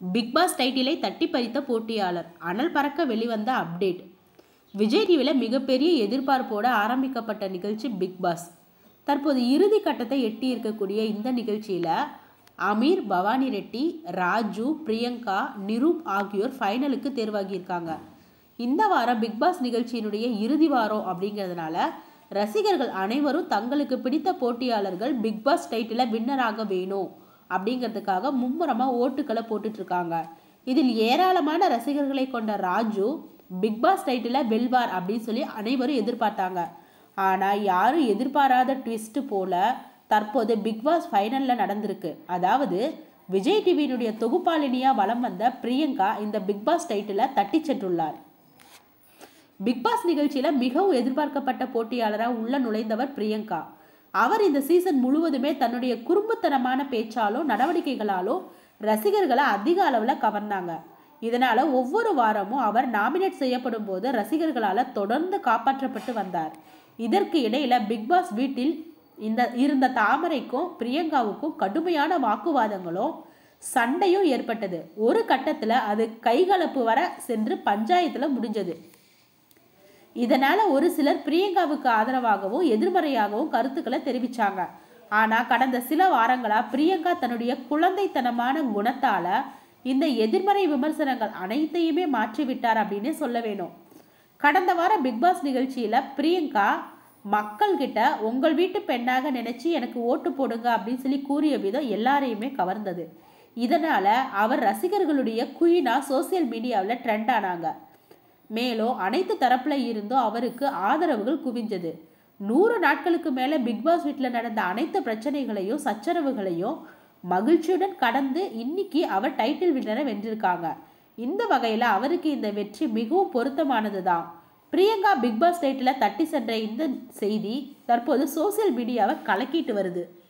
Big pass டைட்டிலை தட்டி பறித்த போட்டியாளர், அனல் பறக்க வெளிவந்த அப்டேட். விஜய் டிவியில் மிகப்பெரிய எதிர்பார்ப்போடு ஆரம்பிக்கப்பட்ட நிகழ்ச்சி பிக் பாஸ். தற்போது இறுதி கட்டத்தை எட்டி இருக்கக்கூடிய இந்த நிகழ்ச்சியில் அமீர், பவானி ரெட்டி, ராஜு, பிரியங்கா, நிரூப் ஆகியோர் ஃபைனலுக்கு தேர்வாகியிருக்காங்க. இந்த வாரம் பிக் பாஸ் நிகழ்ச்சியினுடைய இறுதி வாரம் அப்படிங்கிறதுனால ரசிகர்கள் அனைவரும் தங்களுக்கு பிடித்த போட்டியாளர்கள் பிக் பாஸ் டைட்டில் வின்னராக வேணும் அப்படிங்கிறதுக்காக மும்முரமாக ஓட்டுக்களை போட்டுட்ருக்காங்க. இதில் ஏராளமான ரசிகர்களை கொண்ட ராஜு பிக் பாஸ் டைட்டில் வெல்வார் அப்படின்னு சொல்லி அனைவரும் எதிர்பார்த்தாங்க. ஆனால் யாரும் எதிர்பாராத ட்விஸ்ட் போல தற்போது பிக் பாஸ் ஃபைனலில் நடந்திருக்கு. அதாவது விஜய் டிவியினுடைய தொகுப்பாளினியாக வலம் வந்த பிரியங்கா இந்த பிக் பாஸ் டைட்டிலை தட்டி சென்றுள்ளார். பிக் பாஸ் நிகழ்ச்சியில் மிகவும் எதிர்பார்க்கப்பட்ட போட்டியாளராக உள்ள நுழைந்தவர் பிரியங்கா. அவர் இந்த சீசன் முழுவதுமே தன்னுடைய குறும்புத்தனமான பேச்சாலும் நடவடிக்கைகளாலும் ரசிகர்களை அதிக அளவில் கவர்ந்தாங்க. இதனால் ஒவ்வொரு வாரமும் அவர் நாமினேட் செய்யப்படும் போது ரசிகர்களால் தொடர்ந்து காப்பாற்றப்பட்டு வந்தார். இதற்கு இடையில் பிக் பாஸ் வீட்டில் இருந்த தாமரைக்கும் பிரியங்காவுக்கும் கடுமையான வாக்குவாதங்களும் சண்டையும் ஏற்பட்டது. ஒரு கட்டத்தில் அது கைகலப்பு வர சென்று பஞ்சாயத்தில் முடிஞ்சது. இதனால் ஒரு சிலர் பிரியங்காவுக்கு ஆதரவாகவும் எதிர்மறையாகவும் கருத்துக்களை தெரிவித்தாங்க. ஆனால் கடந்த சில வாரங்களாக பிரியங்கா தன்னுடைய குழந்தைத்தனமான குணத்தால் இந்த எதிர்மறை விமர்சனங்கள் அனைத்தையுமே மாற்றிவிட்டார் அப்படின்னு சொல்ல வேணும். கடந்த வாரம் பிக்பாஸ் நிகழ்ச்சியில் பிரியங்கா மக்கள்கிட்ட உங்கள் வீட்டு பெண்ணாக நினச்சி எனக்கு ஓட்டு போடுங்க அப்படின்னு சொல்லி கூறிய விதம் எல்லாரையுமே கவர்ந்தது. இதனால் அவர் ரசிகர்களுடைய குயினாக சோசியல் மீடியாவில் ட்ரெண்ட் ஆனாங்க. மேலும் அனைத்து தரப்பில் இருந்தும் அவருக்கு ஆதரவுகள் குவிஞ்சது. 100 நாட்களுக்கு மேலே பிக்பாஸ் வீட்டில் நடந்த அனைத்து பிரச்சனைகளையும் சச்சரவுகளையும் மகிழ்ச்சியுடன் கடந்து இன்னைக்கு அவர் டைட்டில் வின்னரை வென்றிருக்காங்க. இந்த வகையில் அவருக்கு இந்த வெற்றி மிகவும் பொருத்தமானது தான். பிரியங்கா பிக்பாஸ் டைட்டில் தட்டி சென்ற இந்த செய்தி தற்போது சோசியல் மீடியாவை கலக்கிட்டு வருது.